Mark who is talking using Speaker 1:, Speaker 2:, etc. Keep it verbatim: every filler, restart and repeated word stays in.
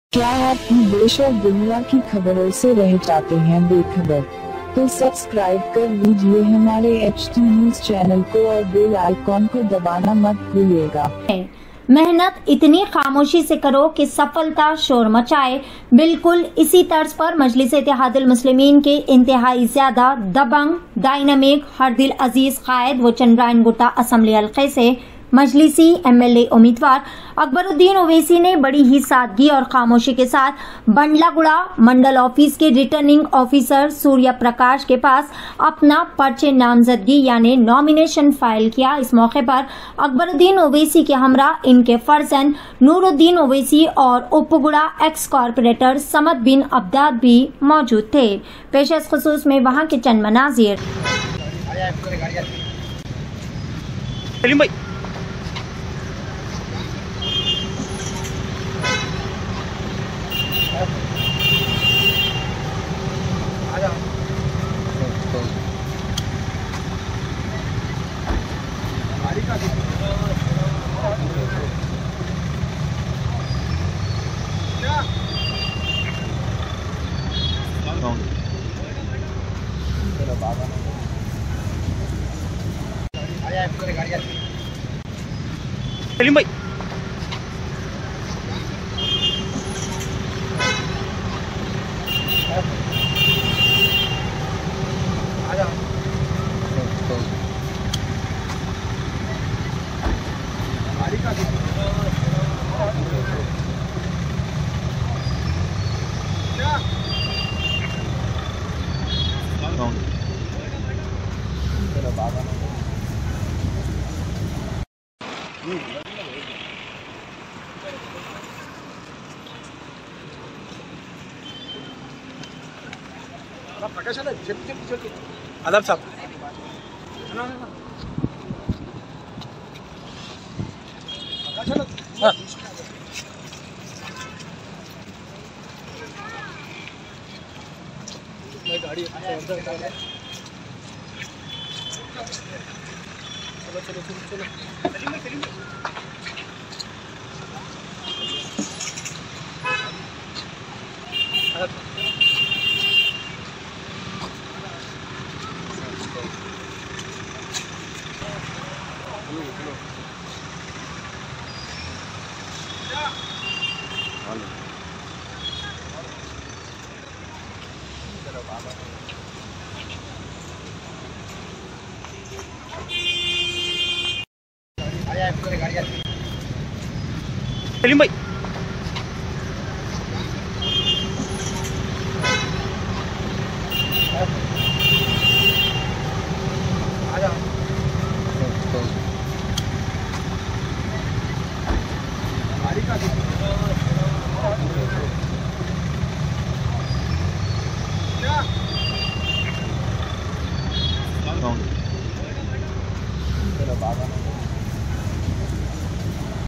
Speaker 1: क्या आप देश और दुनिया की खबरों से रह जाते हैं बेखबर? तो सब्सक्राइब कर लीजिए हमारे एच टी न्यूज चैनल को और बेल आइकॉन को दबाना मत भूलिएगा।
Speaker 2: मेहनत इतनी खामोशी से करो कि सफलता शोर मचाए। बिल्कुल इसी तर्ज पर मजलिस इत्तेहादुल मुस्लिमीन के इंतहाई ज्यादा दबंग, डायनामिक, हर दिल अजीज कायद व चंद्रायन गुट्टा असम्बली हल्के से मजलिसी एम एल ए उम्मीदवार अकबरुद्दीन ओवैसी ने बड़ी ही सादगी और खामोशी के साथ बंडलागुड़ा मंडल ऑफिस के रिटर्निंग ऑफिसर सूर्य प्रकाश के पास अपना पर्चे नामजदगी यानी नॉमिनेशन फाइल किया। इस मौके पर अकबरुद्दीन ओवैसी के हमरा इनके फर्जंद नूरुद्दीन ओवैसी और उपगुड़ा एक्स कॉर्पोरेटर समद बिन अब्दाद भी मौजूद थे। पेशेस खुसूस में वहां के चंद मनाजिर।
Speaker 3: सलीम भाई आदाब साहब हाँ। गाड़ी चलो चलो चलो चलो सलीम भाई
Speaker 4: चलो बाबा